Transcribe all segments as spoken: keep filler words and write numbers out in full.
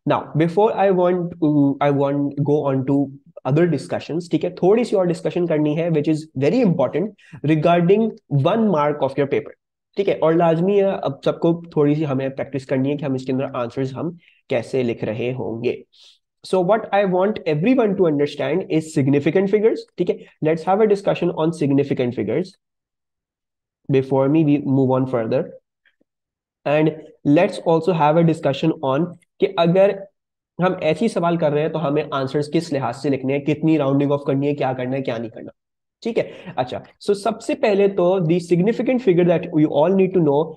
Now before I want I want go on to other discussions, ठीक है, थोड़ी सी और डिस्कशन करनी है which is very important regarding one mark of your paper, ठीक है। और लाजमी है अब सबको थोड़ी सी हमें प्रैक्टिस करनी है कि हम इसके अंदर आंसर्स हम कैसे लिख रहे होंगे। So what I want everyone to understand is significant figures. ठीक है, let's have a discussion on significant figures before me we move on further. And let's also have a discussion on कि अगर हम ऐसे ही सवाल कर रहे हैं तो हमें आंसर्स किस लिहाज से लिखने हैं, कितनी राउंडिंग ऑफ करनी है, क्या करना है क्या नहीं करना, ठीक है। अच्छा, सो so सबसे पहले तो the significant figure that you all need to know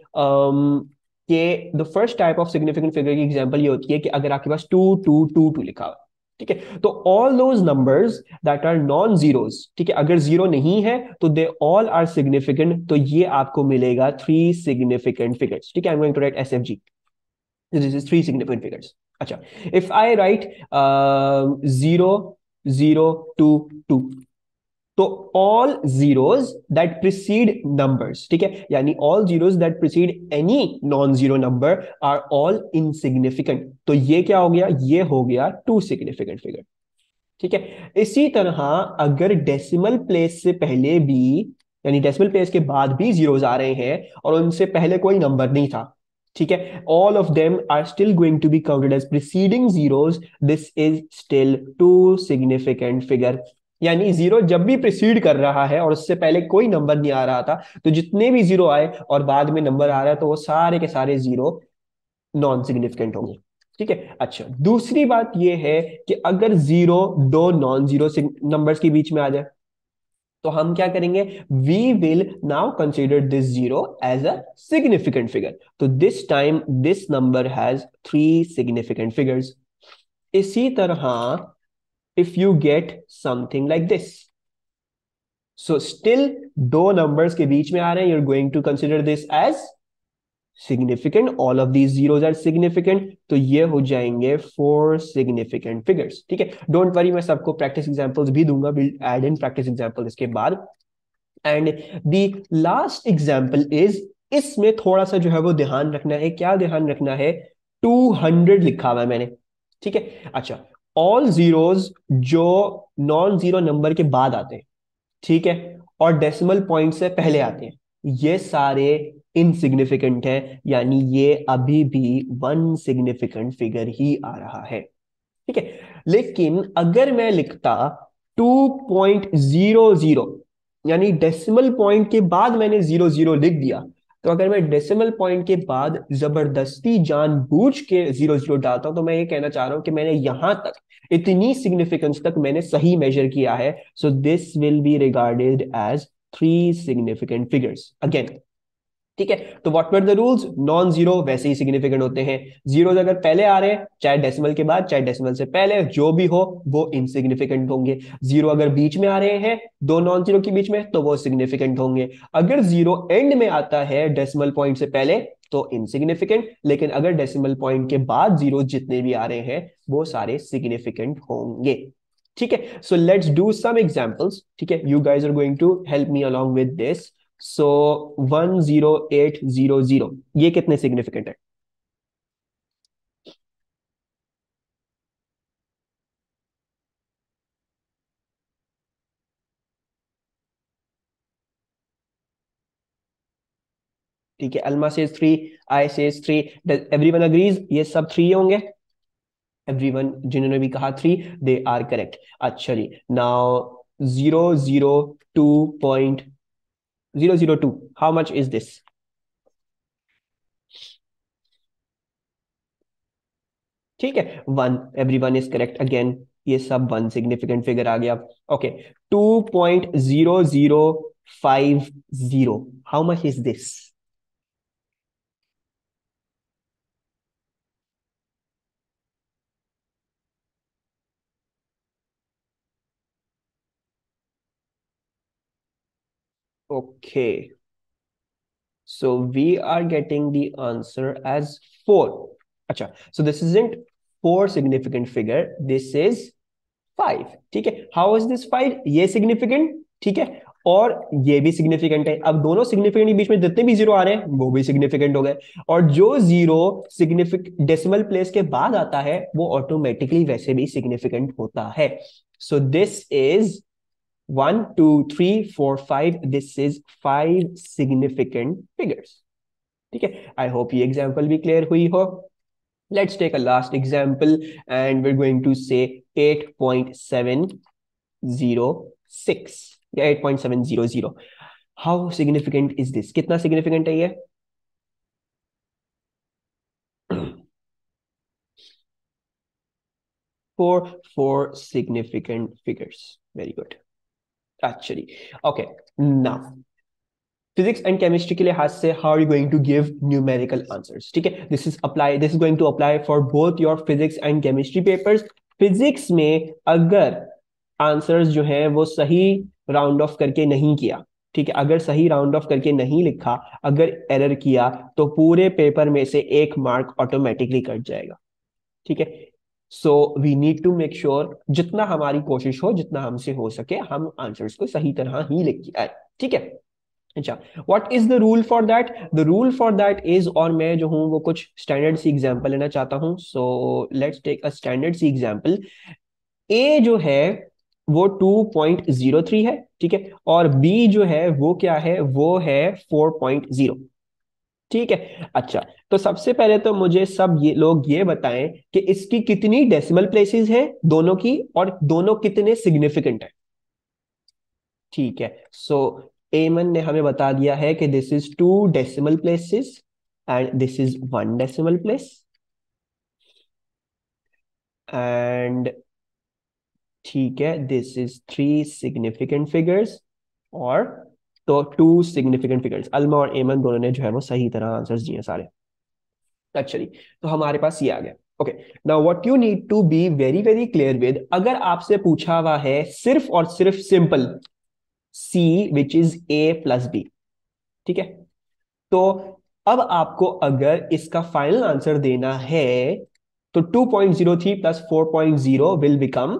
कि the first type of significant figure की एग्जांपल ये होती है कि अगर आपके पास टू टू टू टू लिखा हुआ, ठीक है, तो all those numbers that are non zeros, ठीक है, अगर जीरो नहीं है तो दे ऑल आर सिग्निफिकेंट, तो ये आपको मिलेगा थ्री सिग्निफिकेंट फिगर्स, ठीक है। I am going to write S F G, this is three significant figures. अच्छा, if I write zero zero two two, तो all zeros that precede numbers, ठीक है, यानी all zeros that precede any non zero number are all insignificant, तो ये क्या हो गया, ये हो गया टू सिग्निफिकेंट फिगर, ठीक है। इसी तरह अगर डेसिमल प्लेस से पहले भी, यानी डेसिमल प्लेस के बाद भी जीरोज आ रहे हैं और उनसे पहले कोई नंबर नहीं था, ठीक है, all of them are still going to be counted as preceding zeros, this is still two significant figure. यानी जीरो जब भी प्रिसीड कर रहा है और उससे पहले कोई नंबर नहीं आ रहा था, तो जितने भी जीरो आए और बाद में नंबर आ रहा है तो वो सारे के सारे जीरो नॉन सिग्निफिकेंट होंगे, ठीक है। अच्छा, दूसरी बात ये है कि अगर जीरो दो नॉन जीरो नंबर्स के बीच में आ जाए तो हम क्या करेंगे, we will now consider this zero as a significant figure, तो this time this number has three significant figures. इसी तरह if you get something like this, so still दो नंबर्स के बीच में आ रहे हैं, you are going to consider this as significant, all of these zeros are significant, तो ये हो जाएंगे फोर सिग्निफिकेंट फिगर्स, ठीक है। डोंट वरी, मैं सबको प्रैक्टिस एग्जांपल्स भी दूंगा, will add in practice example इसके बाद। And the last example is, इसमें थोड़ा सा जो है वो ध्यान रखना है, क्या ध्यान रखना है, टू हंड्रेड लिखा हुआ है मैंने, ठीक है। अच्छा, ऑल जीरोस जो नॉन जीरो नंबर के बाद आते हैं, ठीक है, और डेसिमल पॉइंट से पहले आते हैं, ये सारे इनसिग्निफिकेंट है, यानी ये अभी भी वन सिग्निफिकेंट फिगर ही आ रहा है, ठीक है। लेकिन अगर मैं लिखता टू पॉइंट जीरो जीरो, यानी डेसिमल पॉइंट के बाद मैंने जीरो जीरो लिख दिया, तो अगर मैं डेसिमल पॉइंट के बाद जबरदस्ती जानबूझ के जीरो जीरो डालता हूं, तो मैं ये कहना चाह रहा हूं कि मैंने यहां तक, इतनी सिग्निफिकेंस तक मैंने सही मेजर किया है, so this will be regarded as three significant figures again, ठीक है। तो what were the rules, non zero वैसे ही सिग्निफिकेंट होते हैं, जीरो अगर पहले आ रहे हैं, चाहे डेसिमल के बाद चाहे डेसिमल से पहले, जो भी हो वो इनसिग्निफिकेंट होंगे। जीरो अगर बीच में आ रहे हैं दो नॉन जीरो के बीच में, तो वो सिग्निफिकेंट होंगे। अगर जीरो एंड में आता है डेसिमल पॉइंट से पहले, तो इनसिग्निफिकेंट, लेकिन अगर डेसिमल पॉइंट के बाद जीरो जितने भी आ रहे हैं वो सारे सिग्निफिकेंट होंगे, ठीक है। So let's do some examples, ठीक है, you guys are going to help me along with this. So one zero eight zero zero, ये कितने सिग्निफिकेंट है, ठीक है। Alma says three, I says three, everyone agrees ये सब थ्री होंगे, एवरीवन जिन्होंने भी कहा थ्री दे आर करेक्ट। अच्छा जी, now zero zero two point zero zero two, how much is this, ठीक है, one, everyone is correct again, ये सब वन सिग्निफिकेंट फिगर आ गया। Okay, two point zero zero five zero, how much is this, okay, so we are getting the answer as four. अच्छा, so this isn't four significant figure, this is five, ठीक है। how is this five, ये significant, ठीक है, और ये भी significant है। अब दोनों सिग्निफिकेंट के बीच में जितने भी जीरो आ रहे हैं वो भी सिग्निफिकेंट हो गए, और जो जीरो सिग्निफिक डेसिमल प्लेस के बाद आता है वो ऑटोमेटिकली वैसे भी सिग्निफिकेंट होता है। So this is one two three four five, this is five significant figures. ठीक है, आई होप ये एग्जाम्पल भी क्लियर हुई हो। Let's take a last example and we're going to say eight point seven zero six या eight point seven zero zero. How significant is this? कितना significant है ये? Four four significant figures. Very good. Actually, okay. Now, physics and chemistry के लिहाज से how are you going to give numerical answers? ठीक है, this is apply this is going to apply for both your physics and chemistry papers. Physics में अगर answers जो है वो सही राउंड ऑफ करके नहीं किया, ठीक है, अगर सही राउंड ऑफ करके नहीं लिखा, अगर एरर किया, तो पूरे पेपर में से एक मार्क ऑटोमेटिकली कट जाएगा। ठीक है, so we need to make sure जितना हमारी कोशिश हो, जितना हमसे हो सके, हम आंसर्स को सही तरह ही लिख के आए। ठीक है, अच्छा, what is the rule for that? The rule for that is, और मैं जो हूं वो कुछ स्टैंडर्ड सी एग्जांपल लेना चाहता हूं। So let's take a standard C example. A जो है वो टू पॉइंट जीरो थ्री है, ठीक है, और बी जो है वो क्या है, वो है फोर पॉइंट जीरो। ठीक है, अच्छा, तो सबसे पहले तो मुझे सब ये लोग ये बताएं कि इसकी कितनी डेसिमल प्लेसेस है दोनों की, और दोनों कितने सिग्निफिकेंट है। ठीक है, सो एमन ने हमें बता दिया है कि this is two decimal places and this is one decimal place, and ठीक है, this is three significant figures और तो टू सिग्निफिकेंट फिगर्स। अल्मा और एमन दोनों ने जो है वो सही तरह आंसर्स दिए सारे। एक्चुअली तो हमारे पास ये आ गया। Okay, now what you need to be very very clear with, अगर आपसे पूछा हुआ है सिर्फ और सिर्फ simple C which is A plus B, ठीक है, तो अब आपको अगर इसका फाइनल आंसर देना है तो two point zero three plus four point zero will become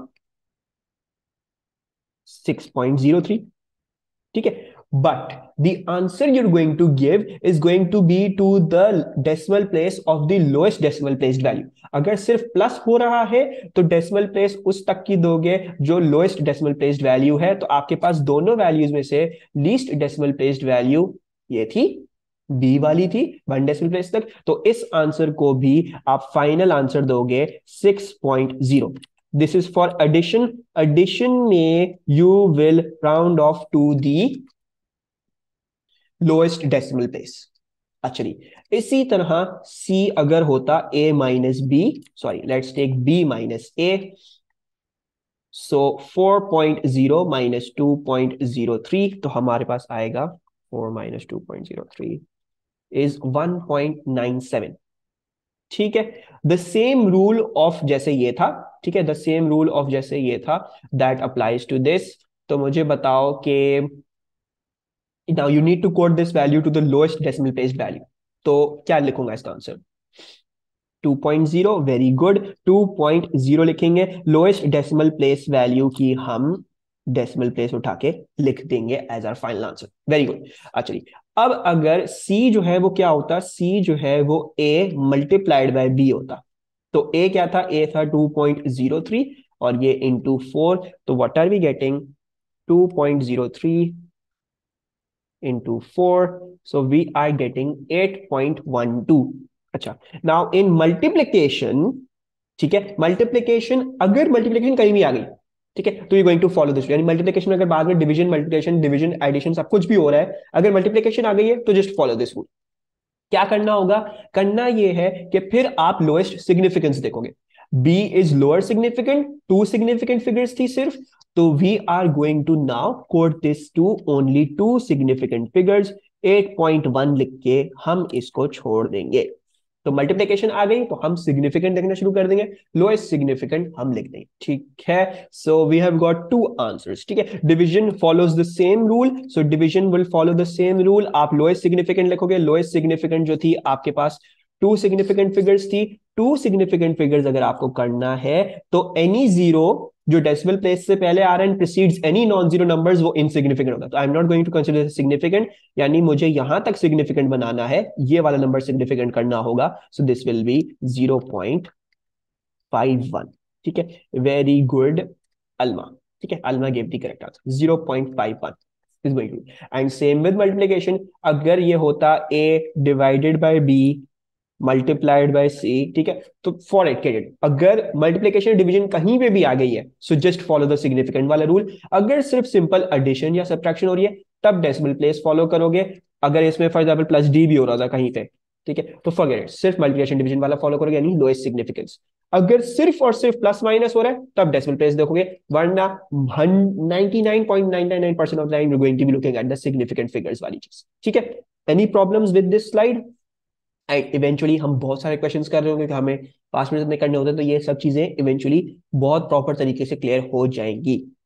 six point zero three. ठीक है, but the answer you're going to give is going to be to the decimal place of the lowest decimal placed value. अगर सिर्फ plus हो रहा है तो decimal place उस तक की दोगे जो लोएस्ट डेसिमल प्लेस्ड वैल्यू है, तो आपके पास दोनों वैल्यूज में से लीस्ट डेसिमल प्लेस्ड वैल्यू ये थी, बी वाली थी, वन डेसिमल प्लेस तक, तो इस आंसर को भी आप फाइनल आंसर दोगे six point zero. This is for addition. Addition में you will round off to the lowest decimal place. अच्छा, इसी तरह C अगर होता A minus B, sorry let's take B minus A, so four point zero minus two point zero three, तो हमारे पास आएगा four minus two point zero three is one point nine seven. ठीक है, द सेम रूल ऑफ जैसे ये था, ठीक है, द सेम रूल ऑफ जैसे ये था दैट अप्लाइज टू दिस। तो मुझे बताओ कि now you need to quote this value to the lowest decimal placed value, तो क्या लिखूंगा इसका आंसर? Two point zero, very good, two point zero लिखेंगे, लोएस्ट डेसिमल प्लेस वैल्यू की हम डेसिमल प्लेस उठा के लिख देंगे as our final answer. Very good. अच्छा, अब अगर C जो है वो क्या होता, C जो है वो A मल्टीप्लाइड बाय B होता, तो A क्या था, A था टू पॉइंट जीरो थ्री और ये इंटू फोर, तो what are we getting, two point zero three into four, so we are getting eight point one two. अच्छा, now in multiplication, ठीक है, multiplication अगर multiplication कहीं भी आ गई, ठीक है, तो you going to follow this, यानी मल्टीप्लिकेशन अगर बाद में डिवीजन, मल्टीप्लिकेशन, डिवीजन, एडिशन सब कुछ भी हो रहा है, अगर मल्टीप्लिकेशन आ गई है तो जस्ट फॉलो दिस रूल। क्या करना होगा, करना ये है कि फिर आप लोएस्ट सिग्निफिकेंस देखोगे। B is lower significant, two significant figures थी सिर्फ, तो we are going to now code this to only two significant figures, at point one लिख के हम इसको छोड़ देंगे। तो मल्टीप्लिकेशन आ गई तो हम सिग्निफिकेंट लिखना शुरू कर देंगे, लोएस्ट सिग्निफिकेंट हम लिख देंगे। ठीक है, so we have got two answers. ठीक है, division follows the same rule, so division will follow the same rule. आप लोएस्ट सिग्निफिकेंट लिखोगे, लोएस्ट सिग्निफिकेंट जो थी आपके पास टू सिग्निफिकेंट फिगर्स थी, टू सिग्निफिकेंट फिगर्स अगर आपको करना है तो एनी जीरो जो डेसिमल प्लेस से पहले आ रहा है precedes any non zero numbers, वो इनसिग्निफिकेंट होगा। तो I am not going to consider significant, यानी मुझे यहां तक सिग्निफिकेंट बनाना है, ये वाला नंबर सिग्निफिकेंट करना होगा। So this will be zero point five one. ठीक है, वेरी गुड अल्मा। ठीक है, Alma gave the correct answer, zero point five one is going to be. And same with multiplication, अगर ये होता a divided by b multiplied by c, ठीक है, तो for it credit, अगर multiplication डिवीजन कहीं पे भी आ गई है, so just follow the significant वाला रूल। अगर सिर्फ सिंपल addition या subtraction हो रही है तब decimal place follow करोगे। अगर इसमें फॉर एग्जाम्पल प्लस डी भी हो रहा था कहीं पे, ठीक है, तो forget it, सिर्फ मल्टीप्लिकेशन डिवीजन वाला फॉलो करोगे, यानी लोएस्ट सिग्निफिकेंस। अगर सिर्फ और सिर्फ प्लस माइनस हो रहा है तब डेसिमल प्लेस देखोगे, वरना ninety nine point nine nine nine percent of the time you are going to be looking at the significant figures वाली चीज। ठीक है, any problems with this slide? And eventually हम बहुत सारे क्वेश्चंस कर रहे होंगे कि हमें पांच मिनट में करने होते हैं, तो ये सब चीजें इवेंचुअली बहुत प्रॉपर तरीके से क्लियर हो जाएंगी।